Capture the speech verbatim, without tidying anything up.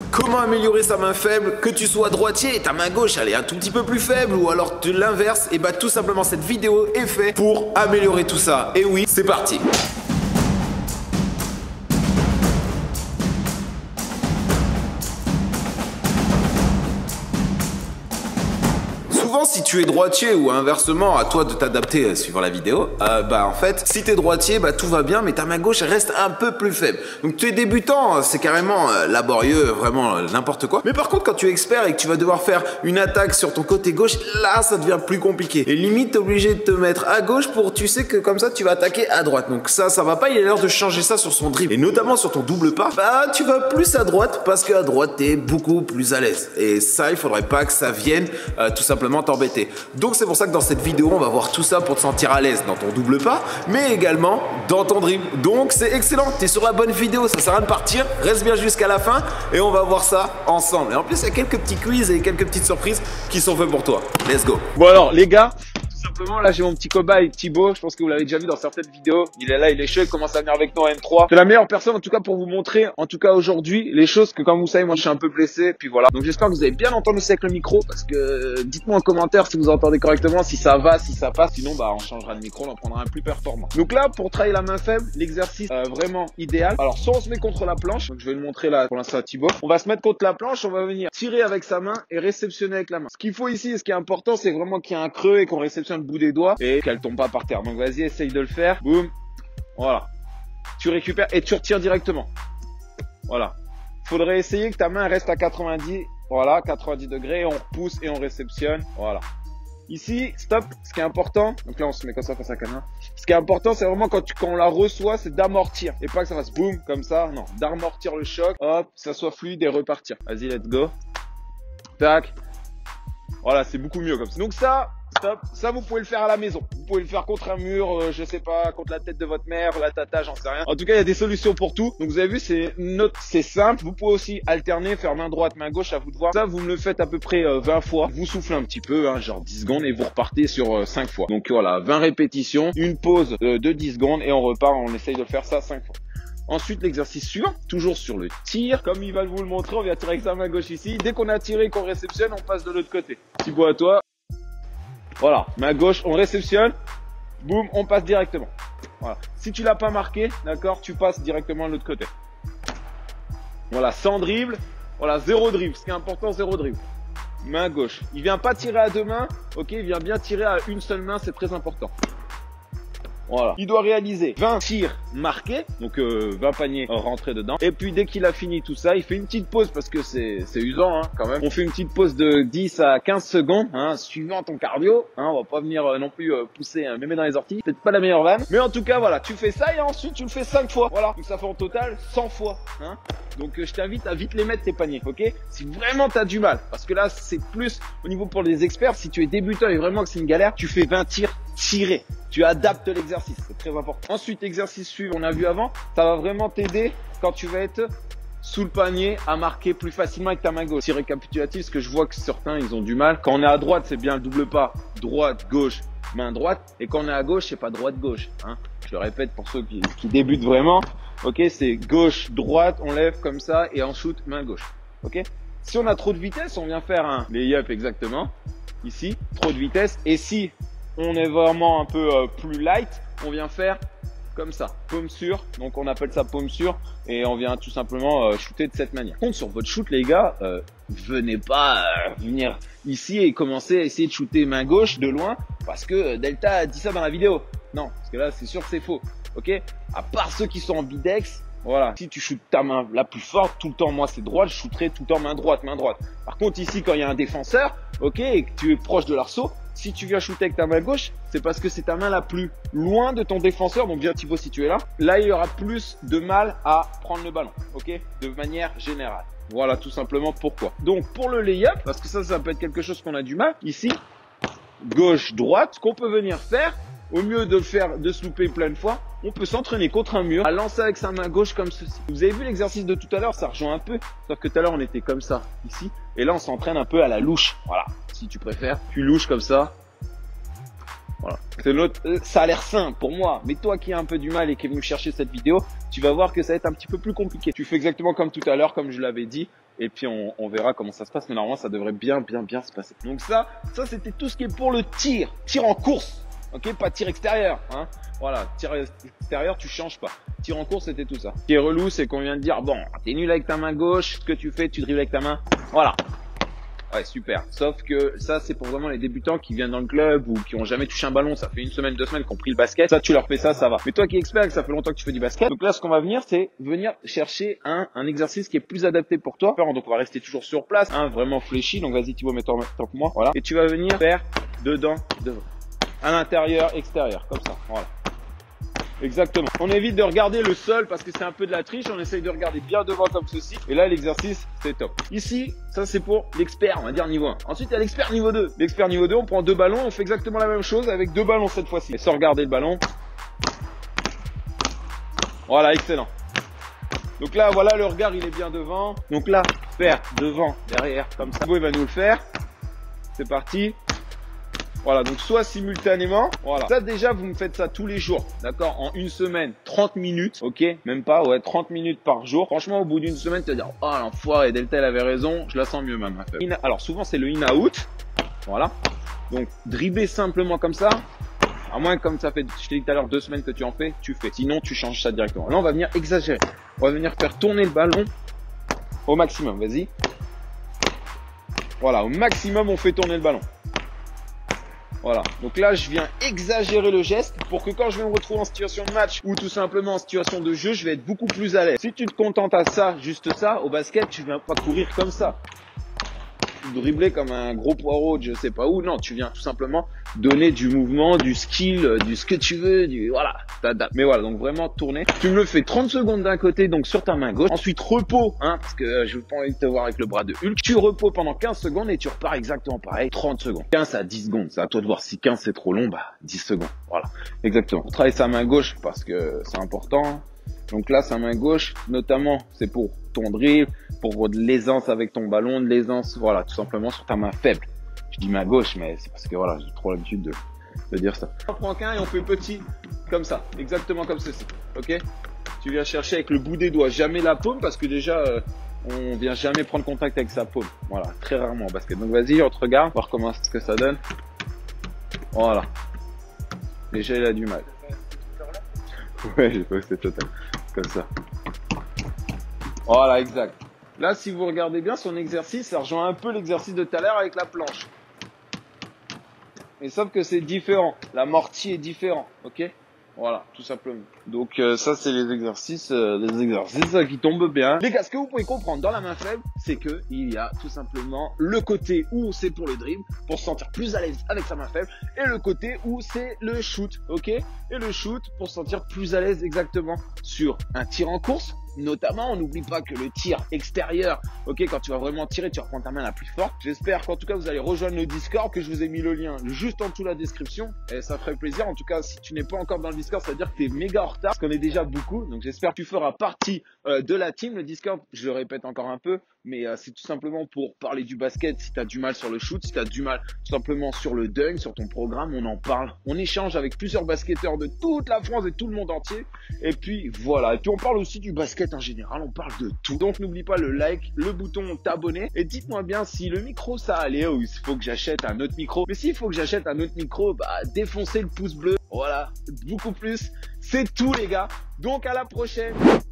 Comment améliorer sa main faible? Que tu sois droitier et ta main gauche elle est un tout petit peu plus faible, ou alors de l'inverse, et bah tout simplement cette vidéo est faite pour améliorer tout ça. Et oui, c'est parti. Souvent, si tu es droitier ou inversement, à toi de t'adapter euh, suivant la vidéo, euh, bah en fait, si tu es droitier, bah tout va bien, mais ta main gauche elle reste un peu plus faible. Donc tu es débutant, c'est carrément euh, laborieux, vraiment euh, n'importe quoi. Mais par contre, quand tu es expert et que tu vas devoir faire une attaque sur ton côté gauche, là ça devient plus compliqué. Et limite, t'es obligé de te mettre à gauche pour, tu sais que comme ça tu vas attaquer à droite. Donc ça, ça va pas, il est l'heure de changer ça sur son dribble. Et notamment sur ton double pas, bah tu vas plus à droite parce qu'à droite t'es beaucoup plus à l'aise. Et ça, il faudrait pas que ça vienne euh, tout simplement t'embêter. Donc c'est pour ça que dans cette vidéo on va voir tout ça pour te sentir à l'aise dans ton double pas, mais également dans ton dribble. Donc c'est excellent, tu es sur la bonne vidéo, ça sert à rien de partir, reste bien jusqu'à la fin et on va voir ça ensemble. Et en plus il y a quelques petits quiz et quelques petites surprises qui sont faits pour toi. Let's go. Bon alors les gars, simplement là j'ai mon petit cobaye Thibaut, je pense que vous l'avez déjà vu dans certaines vidéos, il est là, il est chaud, il commence à venir avec nous en M trois. C'est la meilleure personne en tout cas pour vous montrer, en tout cas aujourd'hui, les choses que comme vous savez moi je suis un peu blessé, puis voilà. Donc j'espère que vous avez bien entendu ça avec le micro, parce que dites-moi en commentaire si vous entendez correctement, si ça va, si ça passe, sinon bah on changera de micro, on en prendra un plus performant. Donc là pour travailler la main faible, l'exercice euh, vraiment idéal, alors soit on se met contre la planche, donc je vais le montrer là pour l'instant à Thibaut, on va se mettre contre la planche, on va venir tirer avec sa main et réceptionner avec la main. Ce qu'il faut ici, ce qui est important, c'est vraiment qu'il y ait un creux et qu'on réceptionne le bout des doigts et qu'elle tombe pas par terre. Donc vas-y, essaye de le faire. Boum. Voilà. Tu récupères et tu retires directement. Voilà. Faudrait essayer que ta main reste à quatre-vingt-dix. Voilà, quatre-vingt-dix degrés. On repousse et on réceptionne. Voilà. Ici, stop. Ce qui est important, donc là on se met comme ça face à la caméra. Ce qui est important, c'est vraiment quand, tu, quand on la reçoit, c'est d'amortir. Et pas que ça fasse boum comme ça. Non, d'amortir le choc. Hop, ça soit fluide et repartir. Vas-y, let's go. Tac. Voilà, c'est beaucoup mieux comme ça. Donc ça, stop. Ça, vous pouvez le faire à la maison. Vous pouvez le faire contre un mur, euh, je sais pas, contre la tête de votre mère, la tata, j'en sais rien. En tout cas, il y a des solutions pour tout. Donc vous avez vu, c'est notre, c'est simple. Vous pouvez aussi alterner, faire main droite, main gauche, à vous de voir. Ça, vous me le faites à peu près euh, vingt fois. Vous soufflez un petit peu, hein, genre dix secondes, et vous repartez sur euh, cinq fois. Donc voilà, vingt répétitions, une pause euh, de dix secondes, et on repart. On essaye de faire ça cinq fois. Ensuite, l'exercice suivant, toujours sur le tir. Comme il va vous le montrer, on vient tirer avec sa main gauche ici. Dès qu'on a tiré, qu'on réceptionne, on passe de l'autre côté. Thibaut, à toi. Voilà, main gauche, on réceptionne. Boum, on passe directement. Voilà. Si tu l'as pas marqué, d'accord, tu passes directement de l'autre côté. Voilà, sans dribble. Voilà, zéro dribble. Ce qui est important, zéro dribble. Main gauche. Il vient pas tirer à deux mains. Ok, il vient bien tirer à une seule main, c'est très important. Voilà. Il doit réaliser vingt tirs marqués, donc euh, vingt paniers rentrés dedans. Et puis dès qu'il a fini tout ça, il fait une petite pause parce que c'est c'est usant hein, quand même. On fait une petite pause de dix à quinze secondes, hein, suivant ton cardio. Hein, on va pas venir euh, non plus euh, pousser un mémé dans les orties. Peut-être pas la meilleure vanne, mais en tout cas voilà, tu fais ça et ensuite tu le fais cinq fois. Voilà, donc ça fait en total cent fois. Hein. Donc euh, je t'invite à vite les mettre tes paniers, ok? Si vraiment tu as du mal, parce que là c'est plus au niveau pour les experts, si tu es débutant et vraiment que c'est une galère, tu fais vingt tirs tirés. Tu adaptes l'exercice, c'est très important. Ensuite, exercice suivant, on a vu avant, ça va vraiment t'aider quand tu vas être sous le panier à marquer plus facilement avec ta main gauche. Si récapitulatif, parce que je vois que certains ils ont du mal. Quand on est à droite, c'est bien le double pas, droite, gauche, main droite. Et quand on est à gauche, c'est pas droite, gauche. Hein. Je le répète pour ceux qui, qui débutent vraiment. Ok, c'est gauche, droite, on lève comme ça et en shoot, main gauche. Ok. Si on a trop de vitesse, on vient faire un lay-up exactement. Ici, trop de vitesse. Et si on est vraiment un peu euh, plus light, on vient faire comme ça, paume sûre, donc on appelle ça paume sûre et on vient tout simplement euh, shooter de cette manière. Par contre, sur votre shoot les gars, euh, venez pas euh, venir ici et commencer à essayer de shooter main gauche de loin parce que Delta a dit ça dans la vidéo. Non, parce que là c'est sûr que c'est faux, ok? À part ceux qui sont en bidex, voilà, si tu shootes ta main la plus forte tout le temps, moi c'est droite, je shooterai tout le temps main droite, main droite. Par contre ici quand il y a un défenseur, ok, et que tu es proche de l'arceau, si tu viens shooter avec ta main gauche, c'est parce que c'est ta main la plus loin de ton défenseur. Donc bien Thibaut si tu es là, là il y aura plus de mal à prendre le ballon, ok, de manière générale. Voilà tout simplement pourquoi. Donc pour le lay-up, parce que ça, ça peut être quelque chose qu'on a du mal, ici, gauche, droite, ce qu'on peut venir faire, au mieux de le faire, de se louper plein de fois, on peut s'entraîner contre un mur, à lancer avec sa main gauche comme ceci. Vous avez vu l'exercice de tout à l'heure, ça rejoint un peu, sauf que tout à l'heure on était comme ça, ici, et là on s'entraîne un peu à la louche. Voilà, si tu préfères, tu louches comme ça. Voilà. C'est l'autre, ça a l'air simple pour moi, mais toi qui as un peu du mal et qui est venu chercher cette vidéo, tu vas voir que ça va être un petit peu plus compliqué. Tu fais exactement comme tout à l'heure, comme je l'avais dit. et puis on, on verra comment ça se passe. Mais normalement, ça devrait bien, bien, bien se passer. Donc ça, ça c'était tout ce qui est pour le tir, tir en course. Ok, pas tir extérieur, hein. Voilà, tir extérieur, tu changes pas. Tir en course, c'était tout ça. Ce qui est relou, c'est qu'on vient de dire, bon, t'es nul avec ta main gauche, ce que tu fais, tu dribbles avec ta main. Voilà. Ouais, super. Sauf que ça, c'est pour vraiment les débutants qui viennent dans le club ou qui ont jamais touché un ballon. Ça fait une semaine, deux semaines qu'on pris le basket. Ça, tu leur fais ça, ça va. Mais toi qui es expert, que ça fait longtemps que tu fais du basket. Donc là, ce qu'on va venir, c'est venir chercher un, un exercice qui est plus adapté pour toi. Donc on va rester toujours sur place, hein, vraiment fléchi. Donc vas-y Thibaut, mets-toi en même temps que moi. Voilà. Et tu vas venir faire dedans, devant. À l'intérieur, extérieur, comme ça. Voilà. Exactement. On évite de regarder le sol parce que c'est un peu de la triche. On essaye de regarder bien devant comme ceci. Et là, l'exercice, c'est top. Ici, ça c'est pour l'expert, on va dire niveau un. Ensuite, il y a l'expert niveau deux. L'expert niveau deux, on prend deux ballons. On fait exactement la même chose avec deux ballons cette fois-ci. Et sans regarder le ballon. Voilà, excellent. Donc là, voilà, le regard, il est bien devant. Donc là, faire devant, derrière, comme ça. Il va nous le faire. C'est parti. Voilà, donc soit simultanément, voilà. Ça déjà, vous me faites ça tous les jours, d'accord? En une semaine, trente minutes, ok? Même pas, ouais, trente minutes par jour. Franchement, au bout d'une semaine, tu vas dire, oh l'enfoiré, Delta, elle avait raison, je la sens mieux, ma meuf. Alors souvent, c'est le in-out, voilà. Donc, dribbler simplement comme ça, à moins que comme ça fait, je t'ai dit tout à l'heure, deux semaines que tu en fais, tu fais. Sinon, tu changes ça directement. Là, on va venir exagérer. On va venir faire tourner le ballon au maximum, vas-y. Voilà, au maximum, on fait tourner le ballon. Voilà, donc là je viens exagérer le geste pour que quand je vais me retrouver en situation de match ou tout simplement en situation de jeu, je vais être beaucoup plus à l'aise. Si tu te contentes à ça, juste ça, au basket, tu viens pas courir comme ça, dribbler comme un gros poireau de je sais pas où. Non, tu viens tout simplement donner du mouvement, du skill, du ce que tu veux, du voilà, t'adaptes. Mais voilà, donc vraiment tourner. Tu me le fais trente secondes d'un côté, donc sur ta main gauche. Ensuite repos, hein, parce que euh, je veux pas envie de te voir avec le bras de Hulk. Tu repos pendant quinze secondes et tu repars exactement pareil, trente secondes. quinze à dix secondes, c'est à toi de voir. Si quinze c'est trop long, bah dix secondes. Voilà, exactement. On travaille sa main gauche parce que c'est important. Donc là, sa main gauche, notamment, c'est pour ton drill, pour de l'aisance avec ton ballon, de l'aisance, voilà, tout simplement sur ta main faible. Je dis main gauche, mais c'est parce que voilà, j'ai trop l'habitude de, de dire ça. On prend qu'un et on fait petit, comme ça, exactement comme ceci, ok? Tu viens chercher avec le bout des doigts, jamais la paume, parce que déjà, euh, on vient jamais prendre contact avec sa paume. Voilà, très rarement en basket. Donc vas-y, on te regarde, voir comment ce que ça donne. Voilà. Déjà, il a du mal. Ouais, j'ai pas c'est total. Comme ça. Voilà, exact. Là, si vous regardez bien son exercice, ça rejoint un peu l'exercice de tout à l'heure avec la planche. Mais sauf que c'est différent. L'amorti est différent, ok? Voilà, tout simplement. Donc euh, ça, c'est les exercices, euh, les exercices euh, qui tombent bien. Les gars, ce que vous pouvez comprendre dans la main faible, c'est que il y a tout simplement le côté où c'est pour le dribble, pour se sentir plus à l'aise avec sa main faible, et le côté où c'est le shoot, ok? Et le shoot pour se sentir plus à l'aise exactement sur un tir en course. Notamment, on n'oublie pas que le tir extérieur, ok, quand tu vas vraiment tirer, tu vas prendre ta main la plus forte. J'espère qu'en tout cas, vous allez rejoindre le Discord, que je vous ai mis le lien juste en dessous de la description. Et ça ferait plaisir. En tout cas, si tu n'es pas encore dans le Discord, ça veut dire que tu es méga en retard, parce qu'on est déjà beaucoup. Donc, j'espère que tu feras partie euh, de la team. Le Discord, je le répète encore un peu, mais euh, c'est tout simplement pour parler du basket. Si tu as du mal sur le shoot, si tu as du mal tout simplement sur le dunk, sur ton programme, on en parle. On échange avec plusieurs basketteurs de toute la France et tout le monde entier. Et puis, voilà. Et puis, on parle aussi du basket en général, on parle de tout. Donc n'oublie pas le like, le bouton t'abonner et dites-moi bien si le micro ça allait ou il faut que j'achète un autre micro. Mais s'il faut que j'achète un autre micro, bah défoncez le pouce bleu. Voilà, beaucoup plus. C'est tout les gars. Donc à la prochaine.